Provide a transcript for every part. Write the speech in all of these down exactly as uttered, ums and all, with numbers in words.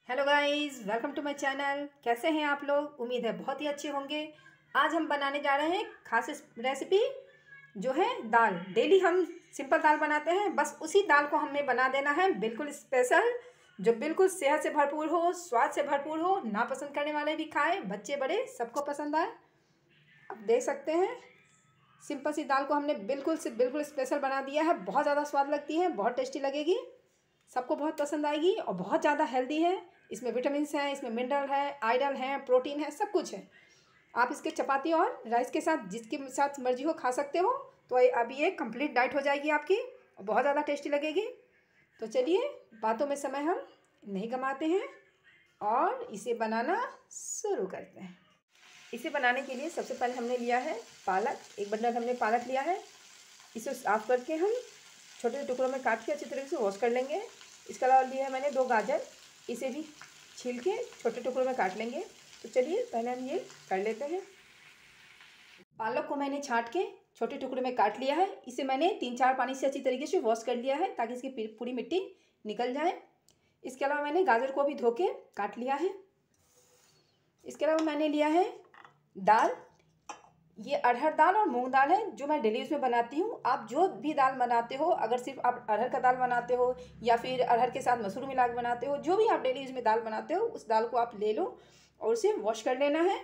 Hello guys, welcome to my channel. कैसे हैं आप लोग? उम्मीद है बहुत ही अच्छे होंगे। आज हम बनाने जा रहे हैं खास रेसिपी जो है दाल। डेली हम सिंपल दाल बनाते हैं, बस उसी दाल को हमें बना देना है बिल्कुल स्पेशल, जो बिल्कुल सेहत से भरपूर हो, स्वाद से भरपूर हो, ना पसंद करने वाले भी खाएं, बच्चे बड़े सबको पसंद आए। अब देख सकते हैं सिंपल सी दाल को हमने बिल्कुल से बिल्कुल स्पेशल बना दिया है। बहुत ज़्यादा स्वाद लगती है, बहुत टेस्टी लगेगी, सबको बहुत पसंद आएगी और बहुत ज़्यादा हेल्दी है। इसमें विटामिन्स हैं, इसमें मिनरल है, आयरन है, प्रोटीन है, सब कुछ है। आप इसके चपाती और राइस के साथ जिसके साथ मर्जी हो खा सकते हो। तो अभी ये कंप्लीट डाइट हो जाएगी आपकी और बहुत ज़्यादा टेस्टी लगेगी। तो चलिए बातों में समय हम नहीं गंवाते हैं और इसे बनाना शुरू करते हैं। इसे बनाने के लिए सबसे पहले हमने लिया है पालक। एक बंडल हमने पालक लिया है। इसे साफ करके हम छोटे टुकड़ों में काट के अच्छी तरीके से वॉश कर लेंगे। इसके अलावा लिया है मैंने दो गाजर, इसे भी छील के छोटे टुकड़ों में काट लेंगे। तो चलिए पहले हम ये कर लेते हैं। पालक को मैंने छांट के छोटे टुकड़े में काट लिया है। इसे मैंने तीन चार पानी से अच्छी तरीके से वॉश कर लिया है ताकि इसकी पूरी मिट्टी निकल जाए। इसके अलावा मैंने गाजर को भी धो के काट लिया है। इसके अलावा मैंने लिया है दाल। ये अरहर दाल और मूंग दाल है जो मैं डेली उसमें बनाती हूँ। आप जो भी दाल बनाते हो, अगर सिर्फ आप अरहर का दाल बनाते हो या फिर अरहर के साथ मसूर मिला के बनाते हो, जो भी आप डेली उसमें दाल बनाते हो, उस दाल को आप ले लो और उसे वॉश कर लेना है।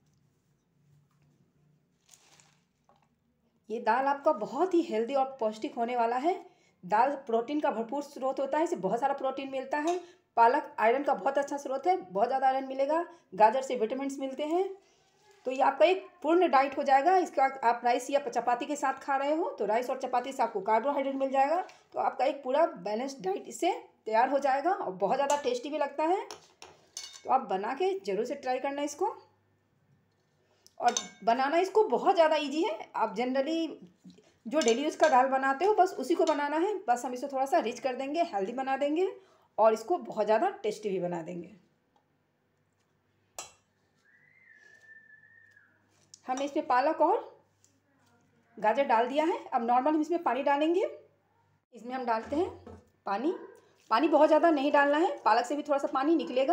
ये दाल आपका बहुत ही हेल्दी और पौष्टिक होने वाला है। दाल प्रोटीन का भरपूर स्रोत होता है, इससे बहुत सारा प्रोटीन मिलता है। पालक आयरन का बहुत अच्छा स्रोत है, बहुत ज़्यादा आयरन मिलेगा। गाजर से विटामिन मिलते हैं। तो ये आपका एक पूर्ण डाइट हो जाएगा। इसका आप राइस या चपाती के साथ खा रहे हो तो राइस और चपाती से आपको कार्बोहाइड्रेट मिल जाएगा। तो आपका एक पूरा बैलेंस्ड डाइट इससे तैयार हो जाएगा और बहुत ज़्यादा टेस्टी भी लगता है। तो आप बना के ज़रूर से ट्राई करना इसको। और बनाना इसको बहुत ज़्यादा ईजी है। आप जनरली जो डेली यूज़ का दाल बनाते हो बस उसी को बनाना है। बस हम इसे थोड़ा सा रिच कर देंगे, हेल्दी बना देंगे और इसको बहुत ज़्यादा टेस्टी भी बना देंगे। हमने इसमें पालक और गाजर डाल दिया है। अब नॉर्मल हम इसमें पानी डालेंगे। इसमें हम डालते हैं पानी। पानी बहुत ज़्यादा नहीं डालना है, पालक से भी थोड़ा सा पानी निकलेगा।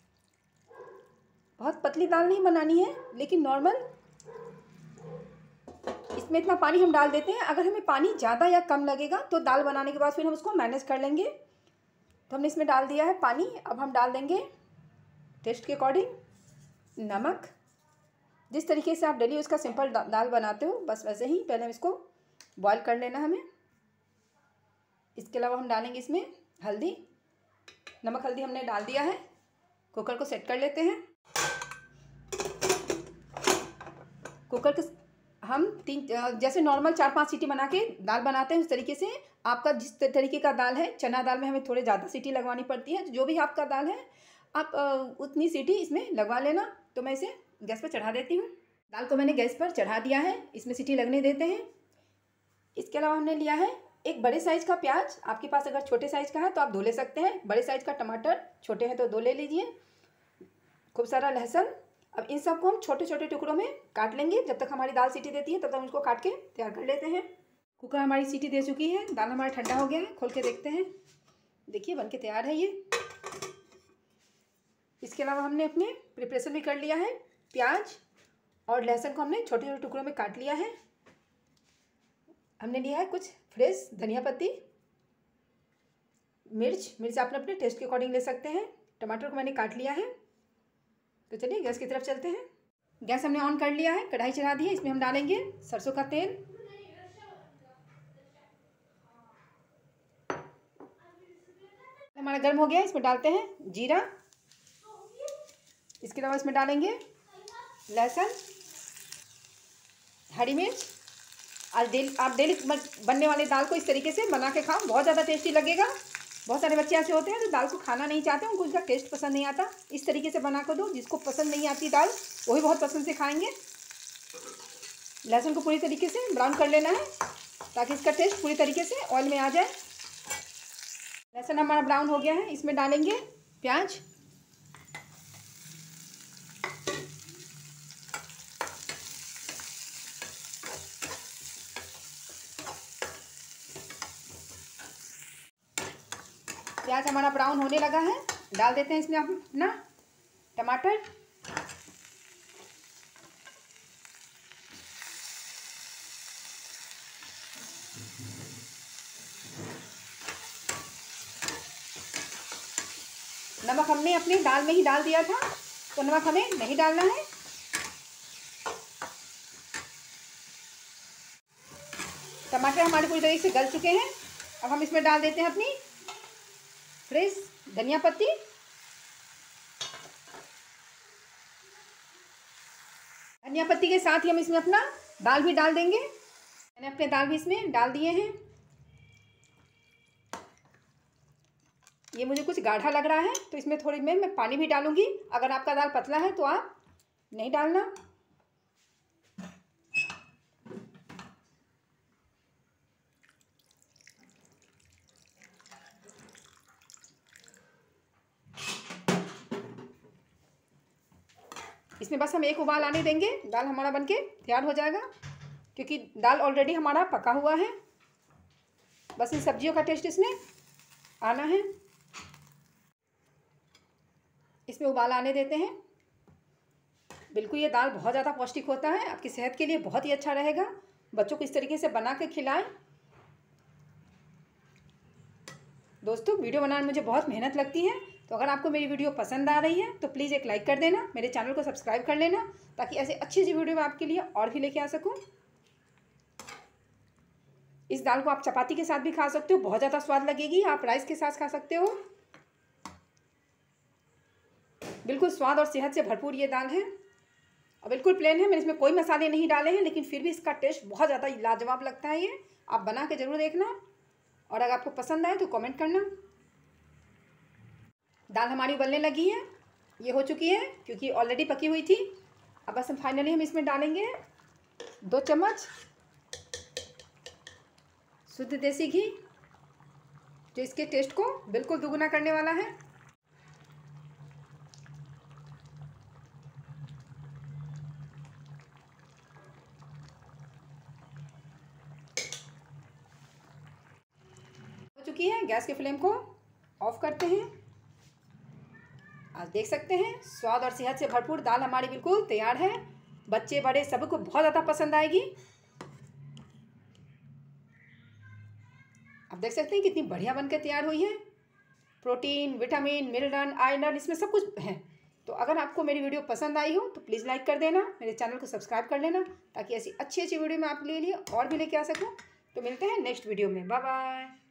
बहुत पतली दाल नहीं बनानी है, लेकिन नॉर्मल इसमें इतना पानी हम डाल देते हैं। अगर हमें पानी ज़्यादा या कम लगेगा तो दाल बनाने के बाद फिर हम उसको मैनेज कर लेंगे। तो हमने इसमें डाल दिया है पानी। अब हम डाल देंगे टेस्ट के अकॉर्डिंग नमक। जिस तरीके से आप डेली उसका सिंपल दाल बनाते हो बस वैसे ही पहले हम इसको बॉईल कर लेना हमें। इसके अलावा हम डालेंगे इसमें हल्दी। नमक हल्दी हमने डाल दिया है। कुकर को सेट कर लेते हैं। कुकर के हम तीन जैसे नॉर्मल चार पांच सीटी बना के दाल बनाते हैं उस तरीके से आपका जिस तरीके का दाल है, चना दाल में हमें थोड़े ज़्यादा सीटी लगवानी पड़ती है। जो भी आपका दाल है आप उतनी सीटी इसमें लगवा लेना। तो मैं इसे गैस पर चढ़ा देती हूँ। दाल को मैंने गैस पर चढ़ा दिया है, इसमें सीटी लगने देते हैं। इसके अलावा हमने लिया है एक बड़े साइज़ का प्याज। आपके पास अगर छोटे साइज़ का है तो आप दो ले सकते हैं। बड़े साइज़ का टमाटर, छोटे हैं तो दो ले लीजिए। खूब सारा लहसुन। अब इन सबको हम छोटे छोटे टुकड़ों में काट लेंगे। जब तक हमारी दाल सीटी देती है तब तक हम इसको काट के तैयार कर लेते हैं। कुकर हमारी सीटी दे चुकी है, दाल हमारा ठंडा हो गया है। खोल के देखते हैं। देखिए बन के तैयार है ये। इसके अलावा हमने अपने प्रिपरेशन भी कर लिया है। प्याज और लहसुन को हमने छोटे छोटे टुकड़ों में काट लिया है। हमने लिया है कुछ फ्रेश धनिया पत्ती, मिर्च मिर्च आप अपने टेस्ट के अकॉर्डिंग ले सकते हैं। टमाटर को मैंने काट लिया है। तो चलिए गैस की तरफ चलते हैं। गैस हमने ऑन कर लिया है, कढ़ाई चढ़ा दी है। इसमें हम डालेंगे सरसों का तेल। हमारा गर्म हो गया, इसमें डालते हैं जीरा। इसके अलावा इसमें डालेंगे लहसुन, हरी मिर्च। आज डेली आप डेली बनने वाली दाल को इस तरीके से बना के खाओ, बहुत ज़्यादा टेस्टी लगेगा। बहुत सारे बच्चे ऐसे होते हैं जो दाल को खाना नहीं चाहते, उनको उसका टेस्ट पसंद नहीं आता। इस तरीके से बना कर दो, जिसको पसंद नहीं आती दाल वही बहुत पसंद से खाएंगे। लहसुन को पूरी तरीके से ब्राउन कर लेना है ताकि इसका टेस्ट पूरी तरीके से ऑयल में आ जाए। लहसुन हमारा ब्राउन हो गया है, इसमें डालेंगे प्याज। प्याज हमारा ब्राउन होने लगा है। डाल देते हैं इसमें अपना टमाटर। नमक हमने अपनी दाल में ही डाल दिया था, तो नमक हमें नहीं डालना है। टमाटर हमारे पूरी तरीके से गल चुके हैं। अब हम इसमें डाल देते हैं अपनी फ्रेश धनिया पत्ती। धनिया पत्ती के साथ ही हम इसमें अपना दाल भी डाल देंगे। मैंने अपने दाल भी इसमें डाल दिए हैं। ये मुझे कुछ गाढ़ा लग रहा है, तो इसमें थोड़ी में मैं पानी भी डालूंगी। अगर आपका दाल पतला है तो आप नहीं डालना। इसमें बस हम एक उबाल आने देंगे, दाल हमारा बनके तैयार हो जाएगा, क्योंकि दाल ऑलरेडी हमारा पका हुआ है। बस इन सब्जियों का टेस्ट इसमें आना है। इसमें उबाल आने देते हैं। बिल्कुल ये दाल बहुत ज़्यादा पौष्टिक होता है, आपकी सेहत के लिए बहुत ही अच्छा रहेगा। बच्चों को इस तरीके से बना के खिलाएं। दोस्तों, वीडियो बनाने में मुझे बहुत मेहनत लगती है, तो अगर आपको मेरी वीडियो पसंद आ रही है तो प्लीज़ एक लाइक कर देना, मेरे चैनल को सब्सक्राइब कर लेना, ताकि ऐसे अच्छी अच्छी वीडियो मैं आपके लिए और भी लेके आ सकूं। इस दाल को आप चपाती के साथ भी खा सकते हो, बहुत ज़्यादा स्वाद लगेगी। आप राइस के साथ खा सकते हो। बिल्कुल स्वाद और सेहत से भरपूर ये दाल है और बिल्कुल प्लेन है। मैंने इसमें कोई मसाले नहीं डाले हैं, लेकिन फिर भी इसका टेस्ट बहुत ज़्यादा लाजवाब लगता है। ये आप बना के ज़रूर देखना, और अगर आपको पसंद आए तो कमेंट करना। दाल हमारी उबलने लगी है, ये हो चुकी है क्योंकि ऑलरेडी पकी हुई थी। अब बस हम फाइनली हम इसमें डालेंगे दो चम्मच शुद्ध देसी घी, जो इसके टेस्ट को बिल्कुल दुगुना करने वाला है। हो चुकी है, गैस के फ्लेम को ऑफ करते हैं। आज देख सकते हैं स्वाद और सेहत से भरपूर दाल हमारी बिल्कुल तैयार है। बच्चे बड़े सबको बहुत ज़्यादा पसंद आएगी। आप देख सकते हैं कितनी बढ़िया बनकर तैयार हुई है। प्रोटीन, विटामिन, मिनरल, आयरन इसमें सब कुछ है। तो अगर आपको मेरी वीडियो पसंद आई हो तो प्लीज़ लाइक कर देना, मेरे चैनल को सब्सक्राइब कर लेना, ताकि ऐसी अच्छी अच्छी वीडियो मैं आपके लिए और भी लेके आ सकूँ। तो मिलते हैं नेक्स्ट वीडियो में। Bye bye.